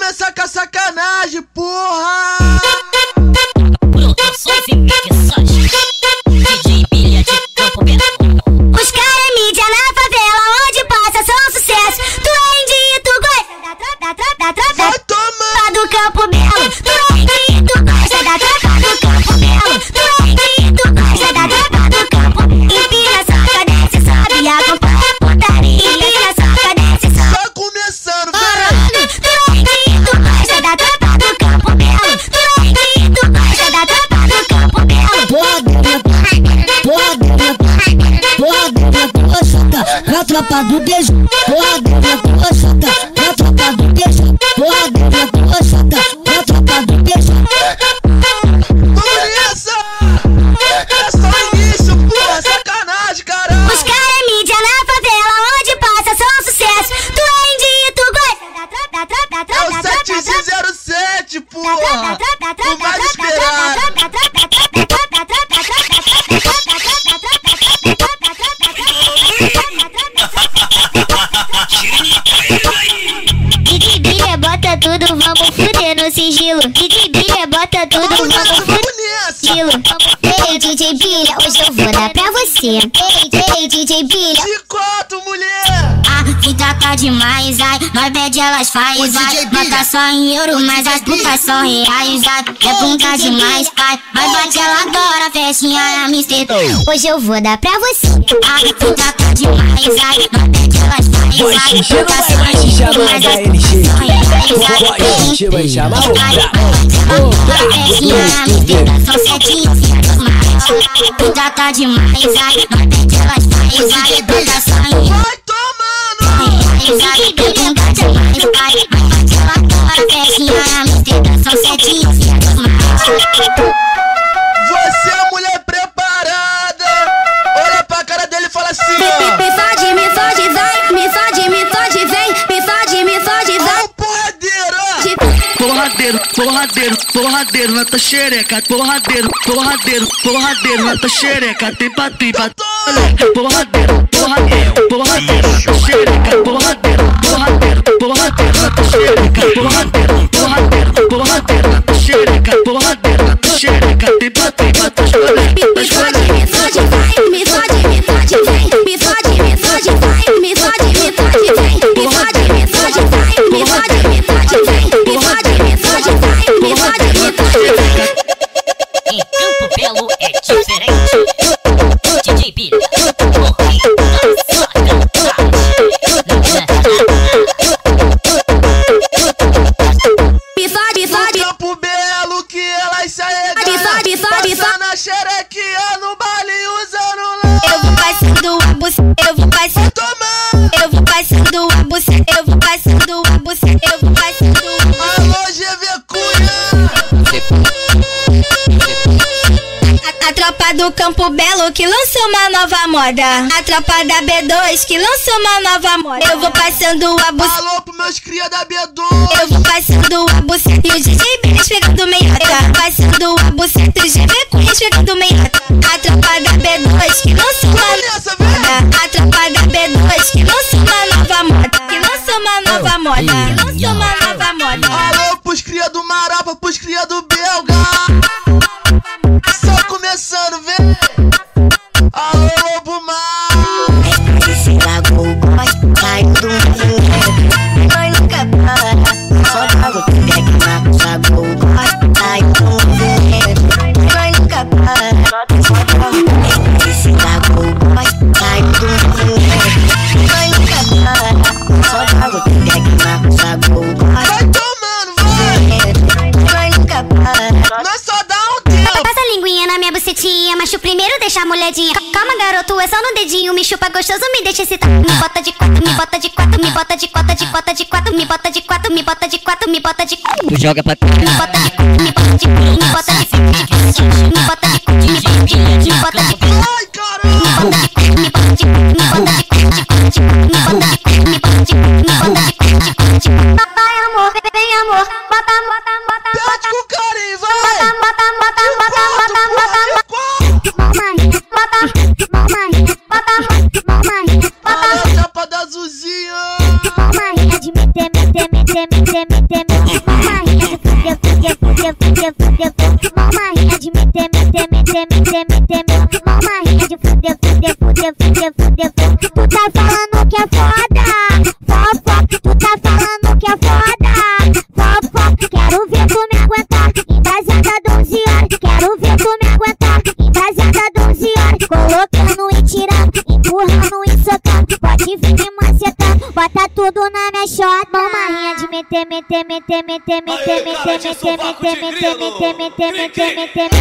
começar com a sacanagem, porra! Produções e mixagens, DJ Bilha de Campo Belo. Os caras é mídia na favela, onde passa são sucesso. Tu é indie e tu gosta da tropa Vai tomar do Campo Belo. Tu é indie e tu gosta da tropa do Campo Belo. Tu é indie e tu gosta da tropa do campo. Empina, soca, desce, sobe, acompanha a putaria. Empina, soca, desce, sobe. Tá começando, velho! Tu é indie e tu gosta da tropa do Campo Belo. Tu é indie e tu gosta da tropa do Campo Belo. A tropa do beijo, porra dentro da tua chata. A tropa do beijo, porra dentro da tua chata. A tropa do beijo. Vamos nessa! É só início, porra! Sacanagem, caralho! Os caras é mídia na favela, onde passa são sucesso. Tu é indie e tu gosta da tropa É o 707, porra! O mais esperado! DJ Bilha bota tudo, vamos fuder no sigilo. DJ Bilha bota tudo, vamos fuder no sigilo. Ei, DJ Bilha, hoje eu vou dar pra você. Ei, DJ Bilha. Te conto, mulher! A vida tá demais, ai, nós pede elas faz, ai. Nós tá só em euro, mas as putas são reais, ai. É bunda demais, pai, mas bate ela agora, festinha Amsterdã. Hoje eu vou dar pra você. A vida tá demais, ai, nós pede elas faz, ai. Nós tá só em euro, mas as putas são reais, ai. Vai chamar Festinha Amsterdã, são 7 e vida tá demais, ai, nós pede elas faz, ai. Nós tá só em euro. Vai tomando! Você é mulher preparada! Olha pra cara dele e fala assim, ó! Me fode, vai, me fode, vem. Me fode, vai. Ó o porradeiro, ó! Porradeiro na tua xereca, porradeiro na tua xereca, tem pra olha, porradeiro na tua xereca, porradeiro na tua xereca, porradeiro na tua xereca, tem pra olha, Me fode, vai, me fode, vem. Me fode, vai, me fode, vem. Me fode, vem. Me fode, vai, me fode, vem. Em Campo Belo é diferente. DJ Bilha, o rei da sacanagem. No Campo Belo que elas se arregaram, passa na xerequinha no baile usando lá. Eu vou passando a buceta, eu vou passando. Toma! Eu vou passando a buceta, eu vou passando a buceta, eu vou passando. Alô, GV Cunha! A tropa do Campo Belo que lançou uma nova moda. A tropa da B2 que lançou uma nova moda. Eu vou passando a buceta. Alô pro meus cria da B2! Eu vou passando a buceta e o DJ Bilha pegando meiota. Eu vou passando a buceta e o GV Cunha pegando meiota. A tropa da B2 que lançou uma Nessa, moda. velho! A tropa da B2 que lançou uma nova moda. Que lançou uma nova moda. Que lançou uma nova moda. Alô pros cria do Marapa, pros cria do Belga! Só começando, vem! Alô, Lobo Mar! Esse lago gosta, sai do mundo. Nós nunca para, só dá que pega na sago gosta, sai do mundo. Nós nunca para, só dá esse lago gosta, sai do mundo. Nós nunca para, só dá que pega na sago gosta. Vai tomando, vai! Nós nunca para. Nós só dá um tempo! Passa a linguinha na minha bucetinha, mas o primeiro deixa a molhadinha. Calma, garoto, é só no dedinho. Me chupa gostoso, me deixa excitar. Me bota de quatro, me bota de quatro, me bota de quatro, de quatro, de quatro, me bota de quatro, me bota de quatro, me bota de quatro. tu joga pra Me bota de quatro, me bota de quatro, me bota de quatro, me bota de quatro, me bota de quatro, me bota de quatro. Ai, caramba! Me bota de quatro, me bota de quatro, me bota de quatro, me bota de quatro, me bota de quatro, me bota de quatro, me bota de quatro. Vai, amor, vem, amor, bota, bota, bota, Pede com carinho, vai! bota, bota, bota, bota, bota, Alô, chapa da Zuzinha! Mania de meter, meter, mó marrinha de fuder, fuder, fuder, fuder, fuder, fuder, mó marrinha de meter, meter, meter, meter, meter, mó marrinha de fuder, fuder, fuder, fuder, fuder, fuder. Tu tá falando que é foda, fofó, tu tá falando que é foda, fofó. Quero ver tu me aguentar, embasada 12 horas. Quero ver tu me aguentar, embasada 12 horas. Colocando e tirando, empurrando e socando. Pode vir me macetando, bota tudo na minha xota. Mó marrinha de meter, meter, meter, meter, meter, meter, meter, meter, meter, meter, meter, meter, meter,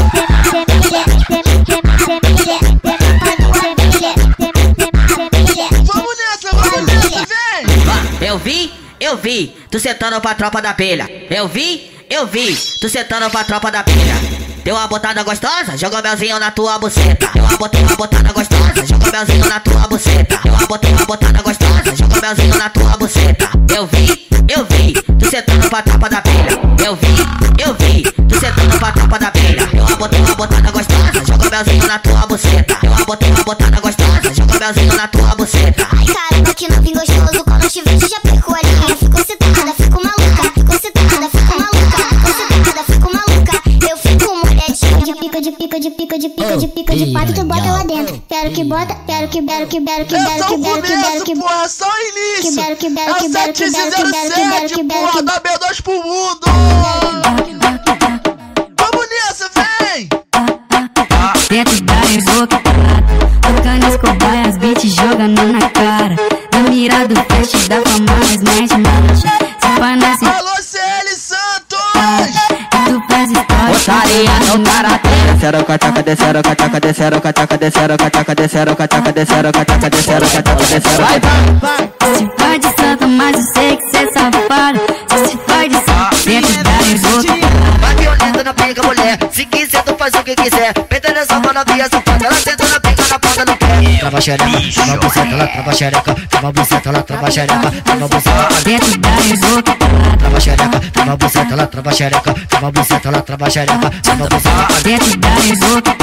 Vamos nessa, vem! Eu vi, tu sentando pra tropa da abelha. Eu vi, tu sentando pra tropa da abelha. Deu uma botada gostosa, joga melzinho na tua buceta. Deu uma botada gostosa, joga melzinho na tua buceta. Deu uma botada gostosa, joga melzinho na tua buceta. Eu vi, tu sentando pra tropa da abelha. Eu vi, tu sentando pra tropa da abelha. Deu uma botada gostosa, joga melzinho na tua buceta. Deu uma botada gostosa, joga melzinho na tua buceta. Ai caramba, que novinho gostoso, quando eu te vejo já perco a linha. Fico citada, fico maluca, fico citada, fico maluca, fico citada, fico maluca. Eu fico molhadinha de pica, de pica, de pica, de pica, de pica, de pato, tu bota lá dentro. Quero que bota, quero que bota, porra, só início. É o 707, porra, da B2 pro mundo. Vamos nessa, vem! Dentro da boca, tocando as cobaias, beat jogando na cara. Na mira do flash da fama, smash, se panece. Alô, CL Santos! Tu faz história, Botaria no karatê. Desceram cachaca, desceram cachaca, desceram cachaca, desceram cachaca, desceram cachaca, desceram cachaca, desceram cachaca, desceram cachaca. se faz de santa, mas eu sei que cê é safado. Se faz de santa, dentro da boca. Vai violento na pega, mulher. Se quiser, tu faz o que quiser. Penta nessa mão na via safada. Ela senta na pega, na ponta do pé. Trava xereca, trava buceta, ela trava xereca. Trava buceta, ela trava xereca. Trava buceta, Dentro da boca, trava xereca. Trava buceta, ela trava xereca. Trava buceta, ela trava xereca. Trava buceta. dentro da boca.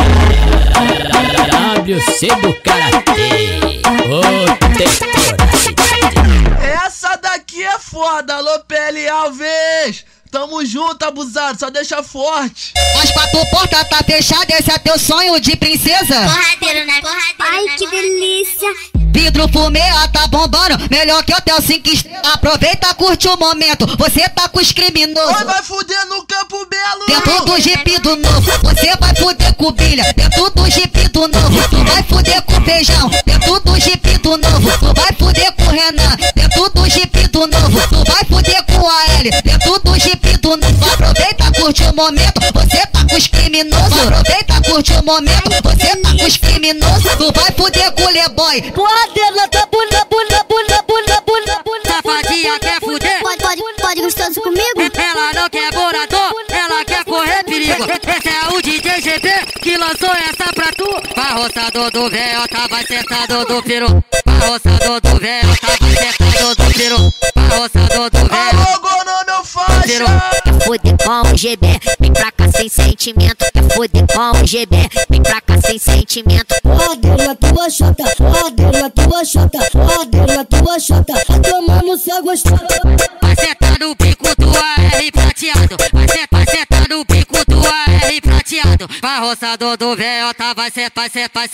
WC do Karatê, o textor da cidade. Essa daqui é foda, alô, PL Alves! Tamo junto, abusado, só deixa forte. As quatro portas tá fechada, esse é teu sonho de princesa. Porradeiro, né? Porradeiro. Ai, que delícia. Vidro fumê, tá bombando. Melhor que hotel 5 estrelas. Aproveita, curte o momento. Você tá com os criminosos. Oi, vai fuder no Campo Belo. Dentro do Jeep do novo, você vai fuder com bilha. Dentro do Jeep do novo, tu vai fuder com feijão. Dentro do Jeep do novo, tu vai fuder com Renan. Dentro do Jeep do novo, tu vai fuder com a L. Dentro do Jeep do novo, aproveita, curte o momento. Você tá com os criminosos. Aproveita, curte o momento. Você tá com os criminosos. Tu vai fuder com o Leboy. Porradeira da bula, bula, bula, bula, bula, bula. Safadinha quer fuder? Pode gostoso comigo? Ela não quer morador, ela quer correr perigo. Esse é o DJ GP que lançou essa pra tu. Arroçador do véio, tava sentado do peru. Arroçador do véio, tava sentado do peru. Arroçador do véio. Alô, Gono, meu faixa! Quer foder com o GB, vem pra cá sem sentimento. Quer foder com o GB, vem pra cá sem sentimento. Porradeira na tua chota, porradeira na tua chota, porradeira na tua chota. Vai tomar no seu gostoso. Vai sentar no bico do AR prateado. Vai sentar no bico do AR prateado. Arroçador do véio, vai ser. Vai,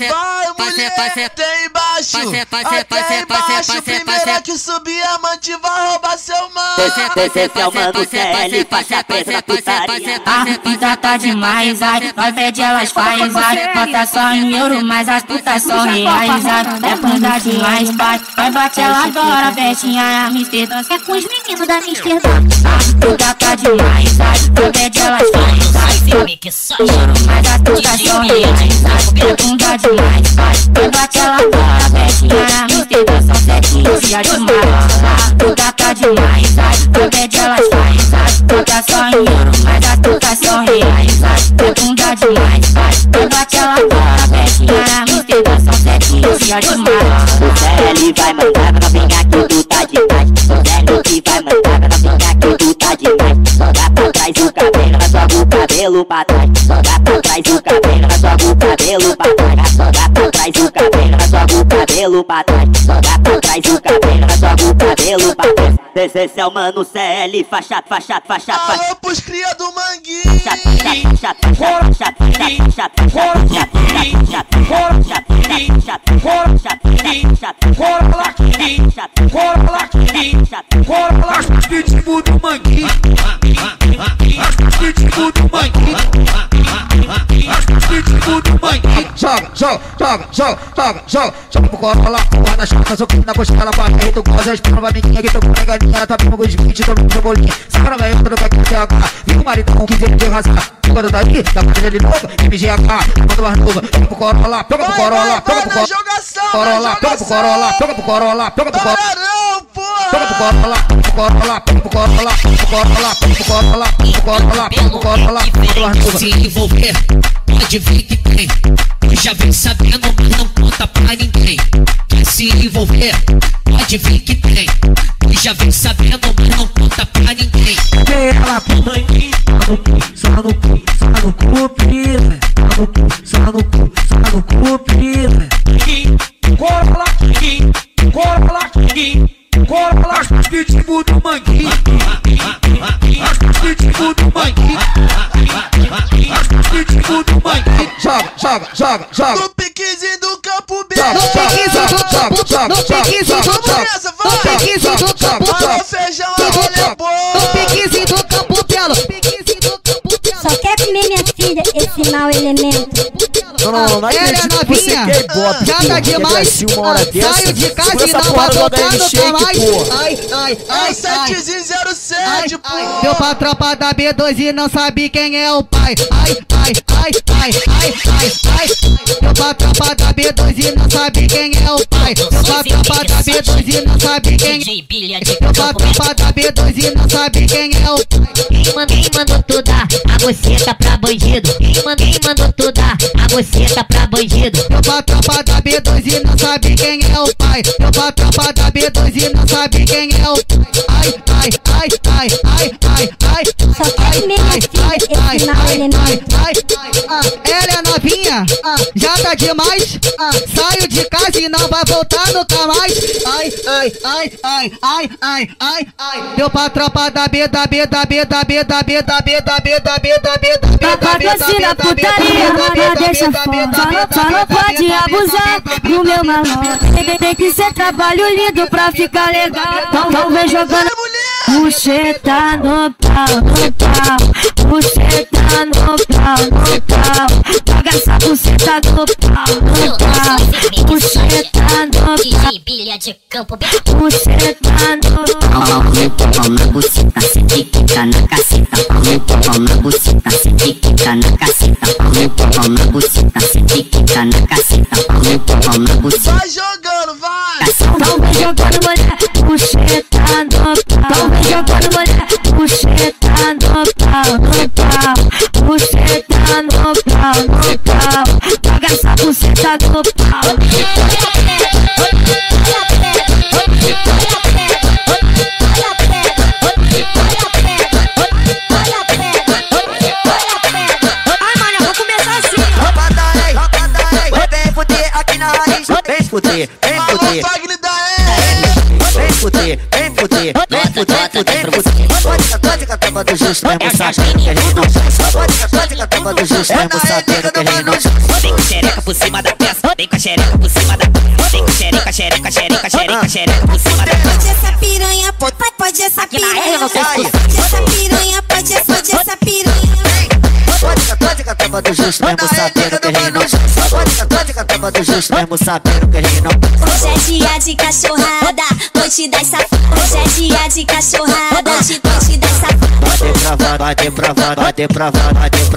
mulher, tem embaixo. Até embaixo, primeira que subir amante vai roubar seu mano. Esse é o mano CL, faz a presa da putaria. A puta tá demais, ai, nós pede elas faz, ai. Bota só em euro, mas as putas são reais, ai. É bunda demais, pai, vai bater ela agora, festinha, Amsterdã. É com os meninos da Amsterdã. A puta tá demais, ai, nós pede elas faz, ai. Mas as putas são reais, ai. É bunda demais, pai, vai bater ela agora, festinha, Amsterdã. São 7 dias de mala, a puta tá demais, ai. Nós pede elas faz, ai. Bota só em euro, mas as putas são reais, ai. É bunda demais, vai bater ela agora, festinha, Amsterdã. São 7 dias de mala. O CL vai mandar pra vingar que tu tá demais. O CL que vai mandar pra vingar que tu tá demais. Joga pra trás o cabelo, joga o cabelo pra trás. Joga pra trás o cabelo, joga o cabelo pra trás. Joga pra trás o cabelo, joga o cabelo pra trás. Joga pra trás o cabelo, joga o cabelo pra trás. Esse é o Mano CL, faixa. Alô pros cria do Manguinho. Pitbull do Manguinho. Pitbull do Manguinho. Pitbull do Manguinho. Joga pro colo lá, porra na chata, soquinho na coxa, ela bate, aí tu goza, espana pra menina, que tu com a galinha, tá bem com os 20, tô no bolinho, saca na velha, tô no caquinho de agora, viu o marido com 15 de razão, quando daí, dá pra ele de novo, MGH, manda mais novo, joga pro colo lá, pega pro colo lá, pega pro colo lá, pega pro colo lá, pega pro colo lá, pega pro colo lá, pega pro colo lá, pega pro colo lá, pega pro colo lá, pega pro colo lá, pega pro colo lá, pega pro colo lá, pega pro colo lá, manda mais novo. Se envolver, pode ver que tem. Tu já vem sabendo, mas não conta pra ninguém. Quer se envolver, pode vir que tem. Tu já vem sabendo, mas não conta pra ninguém. Ela pro Manguinho. Só no cu, piranha. Só no cu, piranha. Cola as pitbull do Manguinho. As pitbull do Manguinho. As pitbull do Manguinho. Joga. No piquezinho do Campo B. Joga. Alô feijão, alô bom. No piquezinho do Campo Belo. Só quer comer minha filha, esse mau elemento. Não acredito que você quer Ibope, já tá demais. Saio de casa e não vai voltar nunca mais. Ai, 707, pô. Deu pra tropa da B2 e não sabe quem é o pai. Ai. Deu pra tropa da B2 e não sabe quem é o pai. Deu pra tropa da B2 e não sabe quem é. Deu pra tropa da B2 e não sabe quem é o pai. Quem mandou tu dar a buceta pra bandido? Quem mandou tu dar a buceta pra bandido? Deu pra tropa da B2 e não sabe quem é o pai. Deu pra tropa da B2 e não sabe quem é o pai. Ai. Só quer comer minha filha, esse mau elemento. Ela é novinha, já tá demais. Saio de casa e não vai voltar nunca mais. Ai. Deu pra tropa da B. Patrocina putaria, não deixa fora. Só não pode abusar do meu malandro. Tem que ser trabalho lindo pra ficar legal. Então vem jogando buceta no pau. Buceta no pau. Paga essa buceta no pau. Buceta no pau. De Campo B. Buceta no pau. Pau na buceta, cê quica na caceta. Pau na buceta, cê quica na caceta. Pau na buceta, cê quica na caceta. Pau na buceta. Vai jogando, vai. Então vem jogando mulher, buceta no pau. Então vem jogando mulher, buceta no pau. Buceta no pau. Paga essa buceta no pau. Fuder. Alô, Fagner da R. Vem fuder. Pode com a tampa do justo, mesmo sabendo que a gente não pode com a tampa do justo, mesmo sabendo que a gente não. Vem com a xereca por cima da peça. Vem com a xereca por cima da peça. Vem com xereca por cima da peça. Pode essa piranha, pode essa piranha. Pode essa piranha, pode essa piranha. Pode com a tampa do justo, mesmo sabendo que a gente não. Pode com a tampa do justo, mesmo sabendo que a gente não. Hoje é dia de cachorrada, noite das safadas. Hoje é dia de cachorrada, noite das safadas. Bate pravado. Bate pravado.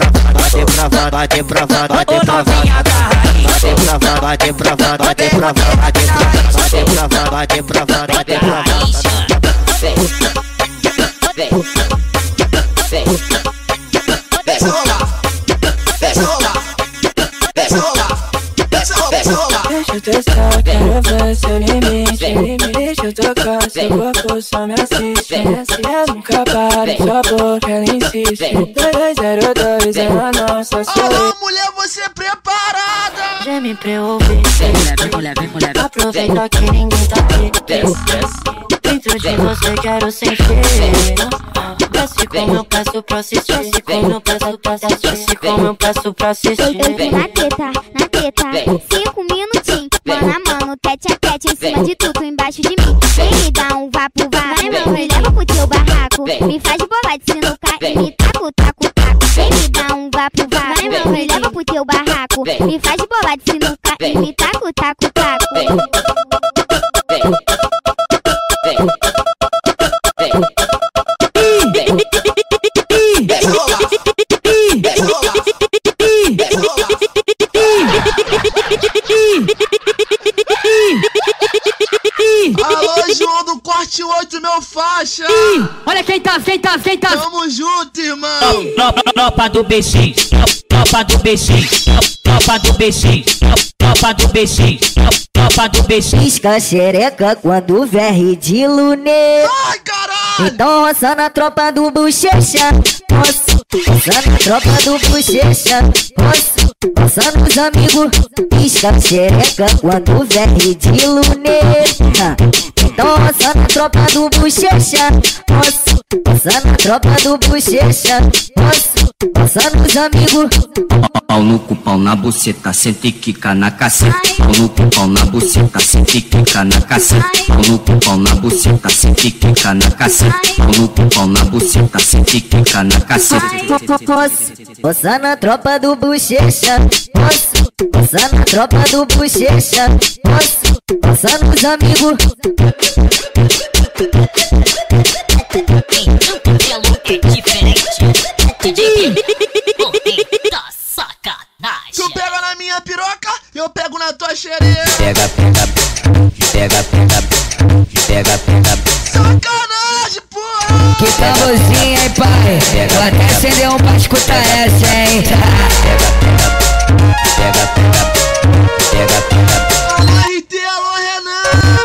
Deixa eu testar, quero ver seu limite. Deixa eu tocar, seu corpo só me assiste. Nunca para, sua boca ela insiste. 2202 é a nossa suíte. Alô, mulher, você preparada? Geme pra eu ouvir. Aproveita que ninguém tá aqui. Dentro de você quero sentir. Desce como eu peço pra assistir. Desce como eu peço pra assistir. Desce como eu peço pra assistir. Na teta, 5 minutinhos. Mano a mano, tete a tete, em cima de tudo, embaixo de mim. Vem me dar um vapo, vai, mano, me leva pro teu barraco. Me faz bolar de sinuca e me taco, taco, taco. Vem me dar um vapo, vai, mano, me leva pro teu barraco. Me faz bolar de sinuca e me taco, taco, taco. Alô, João do Corte 8, meu faixa. Olha quem tá. Tamo junto, irmão. Tropa do B6, tropa do B6, tropa do B6, tropa do B6, tropa do B6. Pisca xereca quando verre de luné. Ai, caralho. Então roça na tropa do bochecha. Roça na tropa do bochecha. Roça nos amigos. Pisca xereca quando verre de luné. Então roça na tropa do bochecha. Roça na tropa do bochecha. Roça nos amigos. Pau no cu, pau na buceta, sente e quica na caceta. Pau no cu, pau na buceta, sente e quica na caceta. Pau no cu, pau na buceta, sente e quica na caceta. Pau no cu, pau na buceta, sente e quica na caceta. Roça na tropa do bochecha. Roça na tropa do bochecha. Roça nos amigos. Tu pega na minha piroca, eu pego na tua xereca. Pega. Sacanagem, porra. Que tamborzinha, hein, pai? Vou até acender um pra escutar essa, hein? Alô, RT, alô, Renan.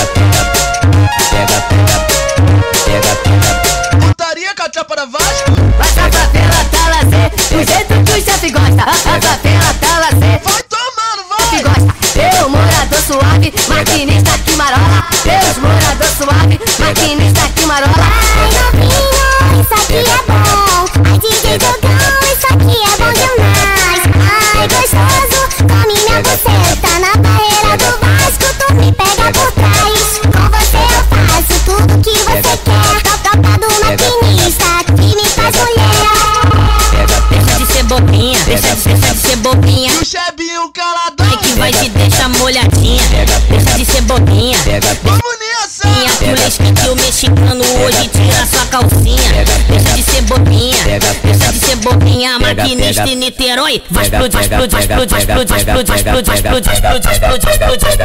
Putaria com a tropa da Vasco. A favela tá lazer, do jeito que o chefe gosta. A favela tá lazer, Vai tomando, vai. eu morador suave, maquinista que marola. Deus morador suave, maquinista que marola. Ai, novinho, isso aqui é bom. Ai, DJ Dogão, isso aqui é bom demais. Ai, gostoso, come minha buceta. Na barreira do Vasco, tu me pega por trás. Com você eu faço tudo que você quer. Tropa do maquinista, que me faz mulher. Deixa de ser bobinha, deixa de ser bobinha. E o Chebinho caladão. Ai que vai te deixar molhadinha. Deixa de ser bobinha. Vamos nessa. Minha que o mexicano hoje tira sua calcinha. Deixa de ser bobinha. Deixa de ser bobinha. Maquinista em Niterói. Vai explodir, vai explodir, vai explodir, vai explodir, vai explodir, vai explodir, vai explodir, vai explodir, vai explodir, vai explodir, vai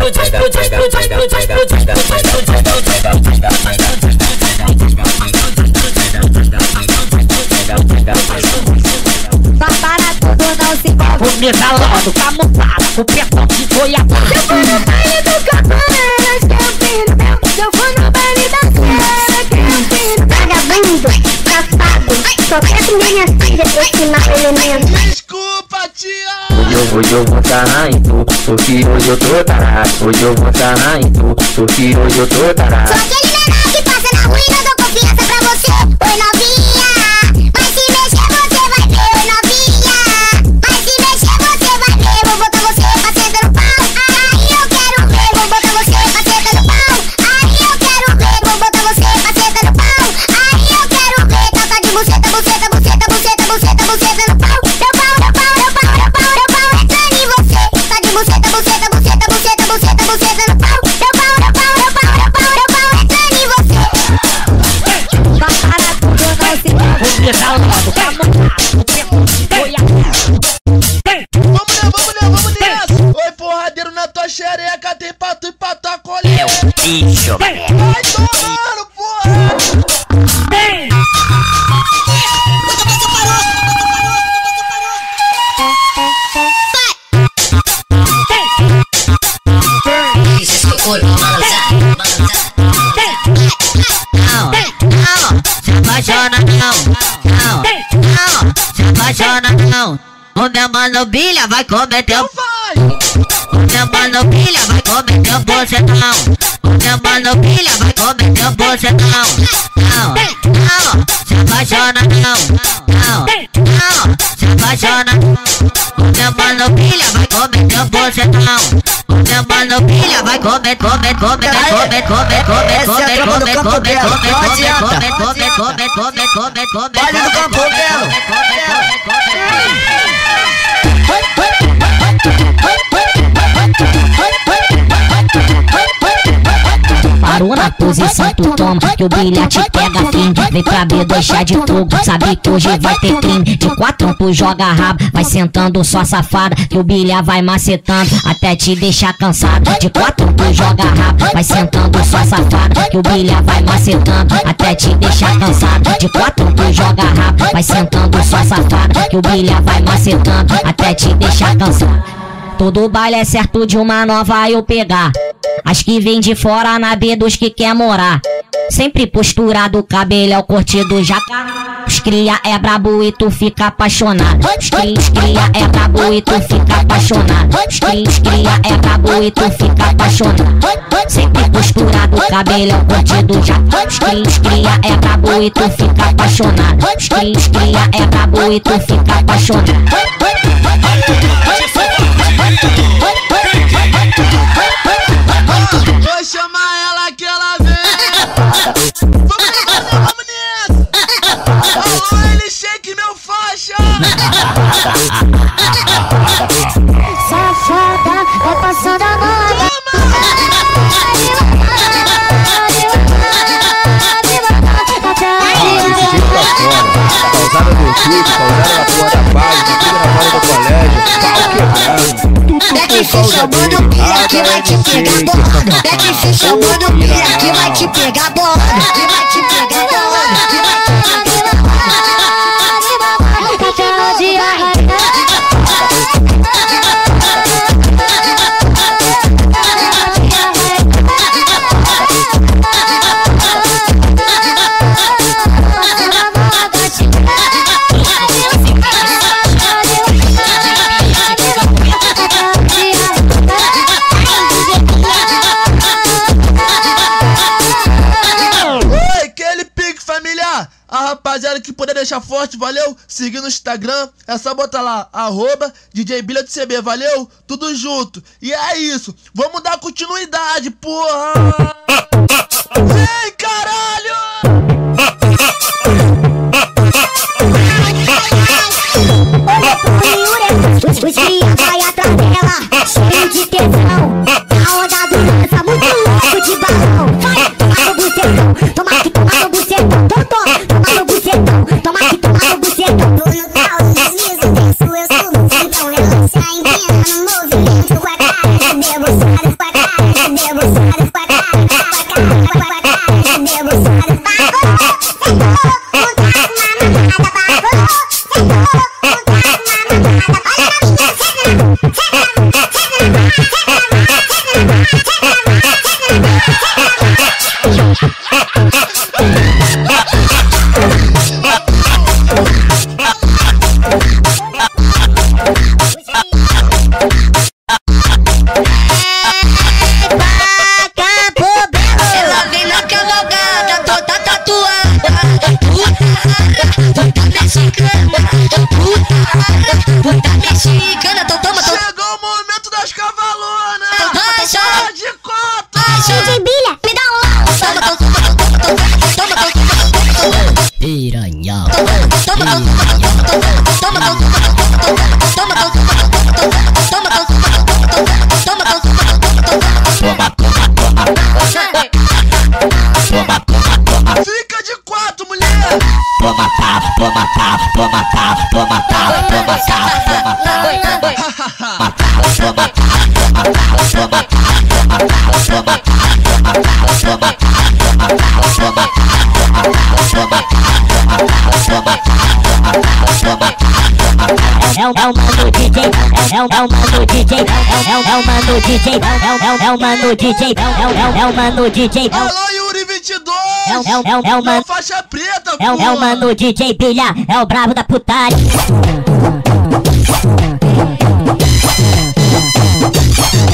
Para tudo, não se envolve. o megalado, camuflado, o petão de goiabada. Eu fui no baile do Capoeiras, que eu fiz meu. Eu fui no baile da Feira, que eu fiz. Vagabundo, safado, só quer comer minha filha, esse mau elemento. Desculpa, tia. Hoje eu vou sarrar em tu, porque hoje eu tô tarado. Hoje eu vou sarrar em tu, porque hoje eu tô tarado. Sou aquele menor que passa na rua e não dou confiança pra você. Oi, novinha. Mas se mexer você vai ver, oi, novinha. Mas se mexer você vai ver, vou botar você pra sentar no pau. Aí eu quero ver, vou botar você pra sentar no pau. Aí eu quero ver, vou botar você pra sentar no pau. Aí eu quero ver, calça de buceta, buceta, buceta, buceta, buceta, buceta no pau. Meu pau, meu pau, meu pau, meu pau, meu pau entrando em você. Tá de buceta, buceta, buceta, buceta, buceta, buceta no pau. Meu pau, meu pau, meu pau, meu pau, meu pau entrando em você. Para tudo, não se envolve. O megalado, camuflado, o petão de goiabada. Vamos nessa. Oi, porradeiro na tua xereca. Tem pra tu e pra tua colher. É o bicho. Vai tomando, porra. Se apaixona não. O meu mano Bilha vai comer teu. O meu mano pilha vai comer teu bucetão. O meu mano pilha vai comer teu bucetão. Não, não, se apaixona não. Não, não, se apaixona. O meu mano pilha vai comer teu bucetão. O meu mano pilha vai comer, comer, comer, comer, comer, comer, comer, comer, comer, comer, comer, comer, comer, comer, comer. Vale do Campo Belo. Parou na posição, tu toma, que o bilhete pega fim. Vem pra B2 chá de fogo, sabe que hoje vai ter crime. De 4 tu joga rabo, vai sentando só safada, que o bilha vai macetando até te deixar cansado. De 4 tu joga rabo, vai sentando só safada, que o bilha vai macetando até te deixar cansado. De 4 tu joga rabo, vai sentando só safada, que o bilha vai macetando até te deixar cansado. Todo baile é certo de uma nova eu pegar. As que vem de fora na B2 que quer morar. Sempre posturado, cabelo é o corte do jacaré. Os cria é brabo e tu fica apaixonado. Os cria é brabo e tu fica apaixonado. Os cria é brabo e tu fica apaixonado. Sempre posturado, cabelo é o corte do jacaré. Os cria é brabo e tu fica apaixonado. Os cria é brabo e tu fica apaixonado. Vou chamar ela que ela vem. Vamos nessa. Alô, ele shake meu faixa. Safada, vai passando a moda. Causada no clube, causada na porra da página, tudo na porta do colégio, pau quebrado. Beck se chamando pia que vai te pegar bolado. Beck se chamando pia que vai te pegar bolado. Que vai te pegar bolado. Que vai te pegar bolado. A rapaziada que puder deixar forte, valeu? Seguir no Instagram, é só botar lá, @DJ Bilha do CB, valeu? Tudo junto. E é isso, vamos dar continuidade, porra! Vem, caralho! Os cria vai atrás dela, cheio de tesão. A onda do dança, muito louco de balão. Vai, toma no bucetão, toma que toma no bucetão. Toma no bucetão, toma que toma no bucetão. Tô no caos, deslizo, desço, eu subo. Então relaxa, empina no movimento. Com a cara de debochada, com a cara de debochada, com a cara de debochada. Ela vem na cavalgada, toda tatuada. Puta mexicana, puta mexicana. Então toma, toma. Chegou o momento das cavalonas. Racha de cota. DJ Bilha, me dá um Piranha. Fica de quatro, mulher. Toma tapa, toma tapa, toma tapa, toma tapa, toma tapa, toma tapa, é o mano DJ, é o mano DJ, é o mano DJ, é o mano DJ, é o mano DJ. Alô, Yuri 22. É o mano faixa preta, é o mano DJ Bilha, é o bravo da putaria.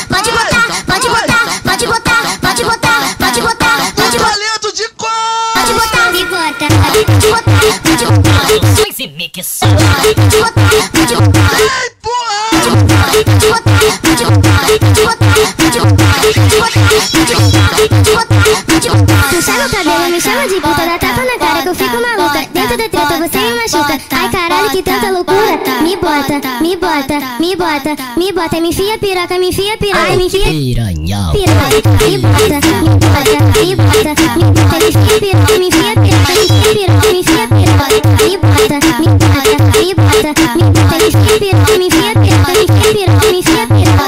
pode botar. Puxa meu cabelo, me chama de puta, dá tapa na cara que eu fico maluca. Dentro da treta você me machuca. Ai caralho, que tanta loucura. Me bota, me bota, me bota, me bota. Me enfia piroca, me enfia piroca. Ai, me enfia piranhão. Piroca, me bota, me bota, me bota, me bota. Me enfia piroca, me enfia piroca, me enfia piroca, me enfia piroca. Me bota, me bota, me bota, me bota. Me enfia piroca, me enfia piroca, me enfia piroca, me enfia piroca.